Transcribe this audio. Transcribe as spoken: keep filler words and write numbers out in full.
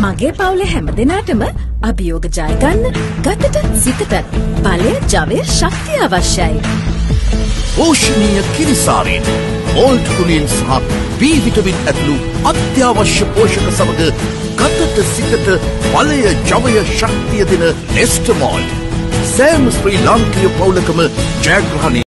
මගේ පවුලේ හැමදෙනාටම අභියෝග ජය ගන්න ගතට සිතට බලය, ජවය, ශක්තිය අවශ්‍යයි. පෝෂණීය කිරිසාරෙන් මෝල්ට් කුලින් සහ B විටමින් ඇතුළු අත්‍යවශ්‍ය පෝෂක සමග ගතට සිතට බලය, ජවය, ශක්තිය දෙන නෙස්ටමෝල්. සෑම ශ්‍රී ලාංකීය පවුලකම ජයග්‍රහණය